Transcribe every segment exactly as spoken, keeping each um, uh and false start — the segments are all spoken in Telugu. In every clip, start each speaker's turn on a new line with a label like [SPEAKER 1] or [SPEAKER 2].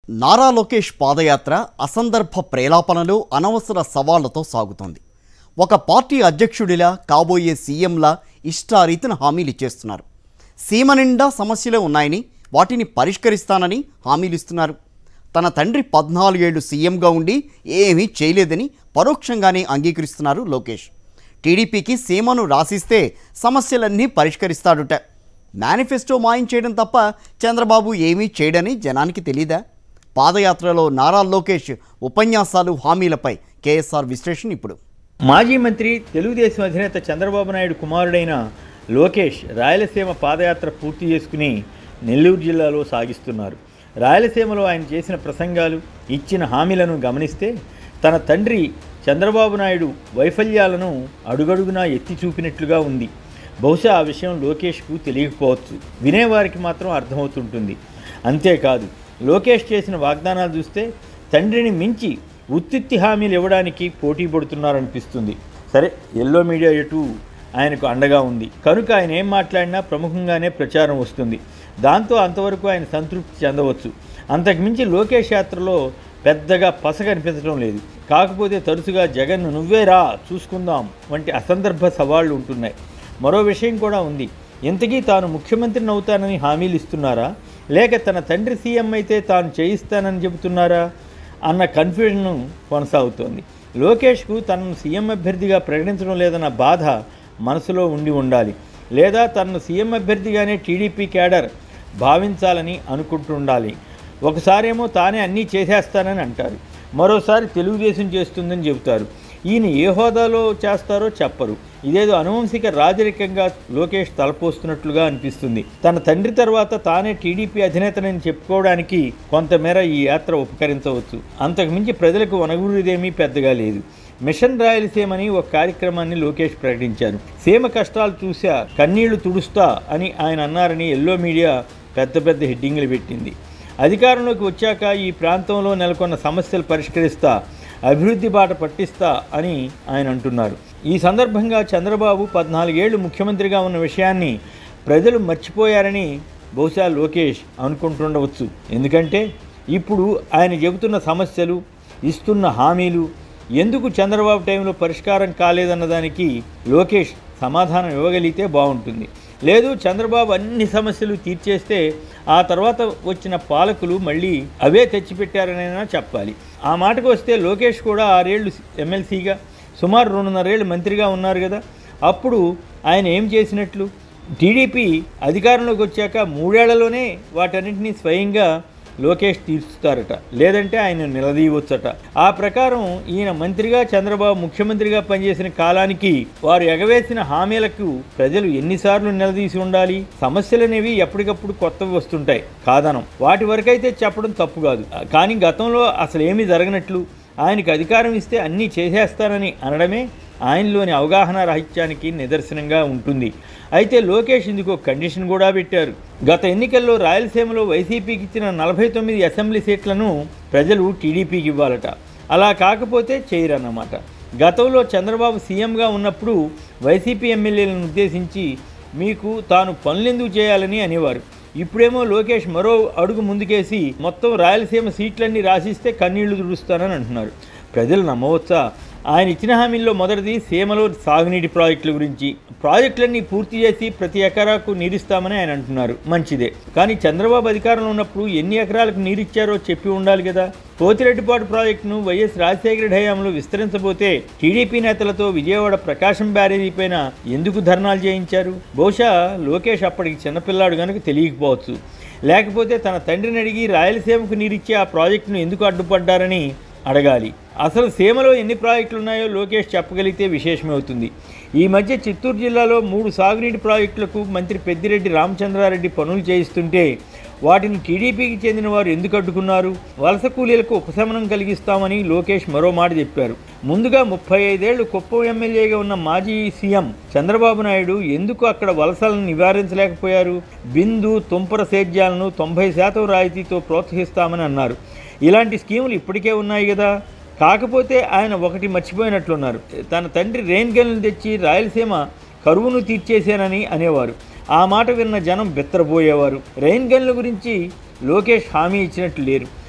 [SPEAKER 1] నారా లోకేష్ పాదయాత్ర అసందర్భ ప్రేలాపనలు అనవసర సవాళ్లతో సాగుతోంది. ఒక పార్టీ అధ్యక్షుడిలా కాబోయే సీఎంలా ఇష్టారీతిన హామీలు ఇచ్చేస్తున్నారు. సీమ నిండా సమస్యలే ఉన్నాయని వాటిని పరిష్కరిస్తానని హామీలు ఇస్తున్నారు. తన తండ్రి పద్నాలుగేళ్లు సీఎంగా ఉండి ఏమీ చేయలేదని పరోక్షంగానే అంగీకరిస్తున్నారు లోకేష్. టీడీపీకి సీమను రాసిస్తే సమస్యలన్నీ పరిష్కరిస్తాడుట. మేనిఫెస్టో మాయం చేయడం తప్ప చంద్రబాబు ఏమీ చేయడని జనానికి తెలీదా? పాదయాత్రలో నారా లోకేష్ ఉపన్యాసాలు, హామీలపై కేఎస్ఆర్ విశ్లేషణ ఇప్పుడు.
[SPEAKER 2] మాజీ మంత్రి, తెలుగుదేశం అధినేత చంద్రబాబు నాయుడు కుమారుడైన లోకేష్ రాయలసీమ పాదయాత్ర పూర్తి చేసుకుని నెల్లూరు జిల్లాలో సాగిస్తున్నారు. రాయలసీమలో ఆయన చేసిన ప్రసంగాలు, ఇచ్చిన హామీలను గమనిస్తే తన తండ్రి చంద్రబాబు నాయుడు వైఫల్యాలను అడుగడుగునా ఎత్తి చూపినట్లుగా ఉంది. బహుశా ఆ విషయం లోకేష్కు తెలియకపోవచ్చు, వినేవారికి మాత్రం అర్థమవుతుంటుంది. అంతేకాదు, లోకేష్ చేసిన వాగ్దానాలు చూస్తే తండ్రిని మించి ఉత్తిత్తి హామీలు ఇవ్వడానికి పోటీ పడుతున్నారనిపిస్తుంది. సరే, ఎల్లో మీడియా ఎటు ఆయనకు అండగా ఉంది కనుక ఆయన ఏం మాట్లాడినా ప్రముఖంగానే ప్రచారం వస్తుంది. దాంతో అంతవరకు ఆయన సంతృప్తి చెందవచ్చు. అంతకుమించి లోకేష్ యాత్రలో పెద్దగా పస కనిపించడం లేదు. కాకపోతే తరచుగా జగన్ను నువ్వే రా చూసుకుందాం వంటి అసందర్భ సవాళ్లు ఉంటున్నాయి. మరో విషయం కూడా ఉంది. ఇంతకీ తాను ముఖ్యమంత్రిని అవుతానని హామీలు ఇస్తున్నారా, లేక తన తండ్రి సీఎం అయితే తాను చేయిస్తానని చెబుతున్నారా అన్న కన్ఫ్యూజన్ కొనసాగుతోంది. లోకేష్కు తనను సీఎం అభ్యర్థిగా ప్రకటించడం లేదన్న బాధ మనసులో ఉండి ఉండాలి, లేదా తనను సీఎం అభ్యర్థిగానే టీడీపీ క్యాడర్ భావించాలని అనుకుంటుండాలి. ఒకసారేమో తానే అన్నీ చేసేస్తానని అంటారు, మరోసారి తెలుగుదేశం చేస్తుందని చెబుతారు. ఈయన ఏ హోదాలో చేస్తారో చెప్పరు. ఇదేదో అనువంశిక రాజరికంగా లోకేష్ తలపోస్తున్నట్లుగా అనిపిస్తుంది. తన తండ్రి తర్వాత తానే టీడీపీ అధినేతనని చెప్పుకోవడానికి కొంతమేర ఈ యాత్ర ఉపకరించవచ్చు. అంతకుమించి ప్రజలకు వనగూరేదేమీ పెద్దగా లేదు. మిషన్ రాయలసీమని ఒక కార్యక్రమాన్ని లోకేష్ ప్రకటించారు. సీమ కష్టాలు చూసా కన్నీళ్లు తుడుస్తా అని ఆయన అన్నారని ఎల్లో మీడియా పెద్ద పెద్ద హెడ్డింగ్లు పెట్టింది. అధికారంలోకి వచ్చాక ఈ ప్రాంతంలో నెలకొన్న సమస్యలు పరిష్కరిస్తా, అభివృద్ధి బాట పట్టిస్తా అని ఆయన అంటున్నారు. ఈ సందర్భంగా చంద్రబాబు పద్నాలుగేళ్లు ముఖ్యమంత్రిగా ఉన్న విషయాన్ని ప్రజలు మర్చిపోయారని బహుశా లోకేష్ అనుకుంటుండవచ్చు. ఎందుకంటే ఇప్పుడు ఆయన చెబుతున్న సమస్యలు, ఇస్తున్న హామీలు ఎందుకు చంద్రబాబు టైంలో పరిష్కారం కాలేదన్నదానికి లోకేష్ సమాధానం ఇవ్వగలిగితే బాగుంటుంది. లేదు, చంద్రబాబు అన్ని సమస్యలు తీర్చేస్తే ఆ తర్వాత వచ్చిన పాలకులు మళ్ళీ అవే తెచ్చిపెట్టారనైనా చెప్పాలి. ఆ మాటకు వస్తే లోకేష్ కూడా ఆరేళ్లు ఎమ్మెల్సీగా, సుమారు రెండున్నరేళ్ళు మంత్రిగా ఉన్నారు కదా. అప్పుడు ఆయన ఏం చేసినట్లు? టీడీపీ అధికారంలోకి వచ్చాక మూడేళ్లలోనే వాటన్నింటినీ స్వయంగా లోకేష్ తీర్చుతారట, లేదంటే ఆయన నిలదీయవచ్చట. ఆ ప్రకారం ఈయన మంత్రిగా, చంద్రబాబు ముఖ్యమంత్రిగా పనిచేసిన కాలానికి వారు ఎగవేసిన హామీలకు ప్రజలు ఎన్నిసార్లు నిలదీసి ఉండాలి? సమస్యలనేవి ఎప్పటికప్పుడు కొత్తవి వస్తుంటాయి, కాదనం. వాటి వరకైతే చెప్పడం తప్పు కాదు. కానీ గతంలో అసలు ఏమీ జరగనట్లు, ఆయనకు అధికారం ఇస్తే అన్నీ చేసేస్తానని అనడమే ఆయనలోని అవగాహన రాహిత్యానికి నిదర్శనంగా ఉంటుంది. అయితే లోకేష్ ఇందుకు కండిషన్ కూడా పెట్టారు. గత ఎన్నికల్లో రాయలసీమలో వైసీపీకి ఇచ్చిన నలభై తొమ్మిది అసెంబ్లీ సీట్లను ప్రజలు టీడీపీకి ఇవ్వాలట. అలా కాకపోతే చేయరన్నమాట. గతంలో చంద్రబాబు సీఎంగా ఉన్నప్పుడు వైసీపీ ఎమ్మెల్యేలను ఉద్దేశించి మీకు తాను పనులెందుకు చేయాలని అనేవారు. ఇప్పుడేమో లోకేష్ మరో అడుగు ముందుకేసి మొత్తం రాయలసీమ సీట్లన్నీ రాసిస్తే కన్నీళ్లు తుడుస్తానని అంటున్నారు. ప్రజలు నమ్మవచ్చా? ఆయన ఇచ్చిన హామీల్లో మొదటిది సీమలో సాగునీటి ప్రాజెక్టుల గురించి. ప్రాజెక్టులన్నీ పూర్తి చేసి ప్రతి ఎకరాకు నీరిస్తామని ఆయన అంటున్నారు, మంచిదే. కానీ చంద్రబాబు అధికారంలో ఉన్నప్పుడు ఎన్ని ఎకరాలకు నీరిచ్చారో చెప్పి ఉండాలి కదా. పోతిరెడ్డిపాడు ప్రాజెక్టును వైఎస్ రాజశేఖర హయాంలో విస్తరించబోతే టీడీపీ నేతలతో విజయవాడ ప్రకాశం బ్యారేజీ పైన ఎందుకు ధర్నాలు చేయించారు? బహుశా లోకేష్ అప్పటికి చిన్నపిల్లాడు కనుక తెలియకపోవచ్చు. లేకపోతే తన తండ్రిని అడిగి రాయలసీమకు నీరిచ్చే ఆ ప్రాజెక్టును ఎందుకు అడ్డుపడ్డారని అడగాలి. అసలు సీమలో ఎన్ని ప్రాజెక్టులు ఉన్నాయో లోకేష్ చెప్పగలిగితే విశేషమవుతుంది. ఈ మధ్య చిత్తూరు జిల్లాలో మూడు సాగునీటి ప్రాజెక్టులకు మంత్రి పెద్దిరెడ్డి రామచంద్రారెడ్డి పనులు చేయిస్తుంటే వాటిని టీడీపీకి చెందిన వారు ఎందుకు అడ్డుకున్నారు? వలస కూలీలకు ఉపశమనం కలిగిస్తామని లోకేష్ మరో మాట చెప్పారు. ముందుగా ముప్పై ఐదేళ్లు కుప్పం ఎమ్మెల్యేగా ఉన్న మాజీ సీఎం చంద్రబాబు నాయుడు ఎందుకు అక్కడ వలసలను నివారించలేకపోయారు? బిందు, తుంపర సేద్యాలను తొంభై శాతం రాయితీతో ప్రోత్సహిస్తామని అన్నారు. ఇలాంటి స్కీములు ఇప్పటికే ఉన్నాయి కదా. కాకపోతే ఆయన ఒకటి మర్చిపోయినట్లున్నారు. తన తండ్రి రెయిన్ గన్లు తెచ్చి రాయలసీమ కరువును తీర్చేశానని అనేవారు. ఆ మాట విన్న జనం బెత్తరపోయేవారు. రెయిన్ గన్ల గురించి లోకేష్ హామీ ఇచ్చినట్లు లేరు.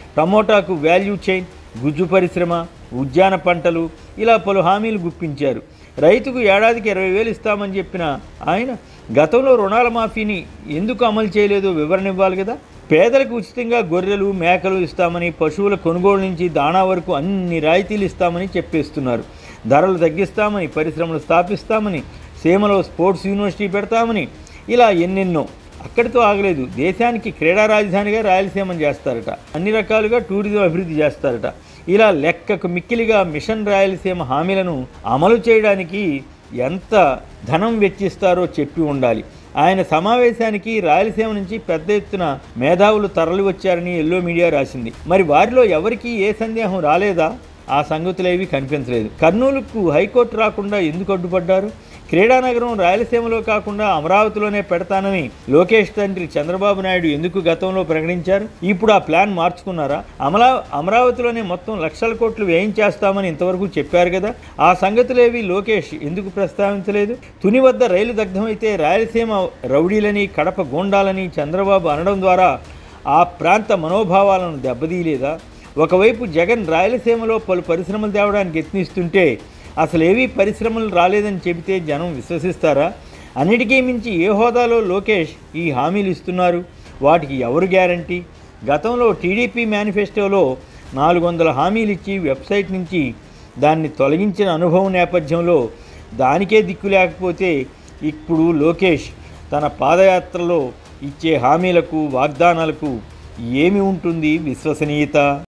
[SPEAKER 2] టమోటాకు వాల్యూ చైన్, గుజ్జు పరిశ్రమ, ఉద్యాన పంటలు ఇలా పలు హామీలు గుప్పించారు. రైతుకు ఏడాదికి ఇరవై వేలు ఇస్తామని చెప్పిన ఆయన గతంలో రుణాల మాఫీని ఎందుకు అమలు చేయలేదో వివరణ ఇవ్వాలి కదా. పేదలకు ఉచితంగా గొర్రెలు, మేకలు ఇస్తామని, పశువుల కొనుగోలు నుంచి దాణా వరకు అన్ని రాయితీలు ఇస్తామని చెప్పేస్తున్నారు. ధరలు తగ్గిస్తామని, పరిశ్రమలు స్థాపిస్తామని, సీమలో స్పోర్ట్స్ యూనివర్సిటీ పెడతామని, ఇలా ఎన్నెన్నో. అక్కడితో ఆగలేదు. దేశానికి క్రీడా రాజధానిగా రాయలసీమను చేస్తారట. అన్ని రకాలుగా టూరిజం అభివృద్ధి చేస్తారట. ఇలా లెక్కకు మిక్కిలిగా మిషన్ రాయలసీమ హామీలను అమలు చేయడానికి ఎంత ధనం వెచ్చిస్తారో చెప్పి ఉండాలి. ఆయన సమావేశానికి రాయలసీమ నుంచి పెద్ద ఎత్తున మేధావులు తరలి వచ్చారని ఎల్లో మీడియా రాసింది. మరి వారిలో ఎవరికీ ఏ సందేహం రాలేదా? ఆ సంగతులేవి కనిపించలేదు. కర్నూలుకు హైకోర్టు రాకుండా ఎందుకు అడ్డుపడ్డారు? క్రీడానగరం రాయలసీమలో కాకుండా అమరావతిలోనే పెడతానని లోకేష్ తండ్రి చంద్రబాబు నాయుడు ఎందుకు గతంలో ప్రకటించారు? ఇప్పుడు ఆ ప్లాన్ మార్చుకున్నారా? అమలా అమరావతిలోనే మొత్తం లక్షల కోట్లు వ్యయం చేస్తామని ఇంతవరకు చెప్పారు కదా. ఆ సంగతులేవి లోకేష్ ఎందుకు ప్రస్తావించలేదు? తుని వద్ద రైలు దగ్ధమైతే రాయలసీమ రౌడీలని, కడప గూండాలని చంద్రబాబు అనడం ద్వారా ఆ ప్రాంత మనోభావాలను దెబ్బతీయలేదా? ఒకవైపు జగన్ రాయలసీమలో పలు పరిశ్రమలు తేవడానికి యత్నిస్తుంటే అసలు ఏవీ పరిశ్రమలు రాలేదని చెబితే జనం విశ్వసిస్తారా? అన్నిటికీ మించి ఏ హోదాలో లోకేష్ ఈ హామీలు ఇస్తున్నారు? వాటికి ఎవరు గ్యారంటీ? గతంలో టీడీపీ మేనిఫెస్టోలో నాలుగు వందల హామీలు ఇచ్చి వెబ్సైట్ నుంచి దాన్ని తొలగించిన అనుభవం నేపథ్యంలో దానికే దిక్కు లేకపోతే ఇప్పుడు లోకేష్ తన పాదయాత్రలో ఇచ్చే హామీలకు, వాగ్దానాలకు ఏమి ఉంటుంది విశ్వసనీయత?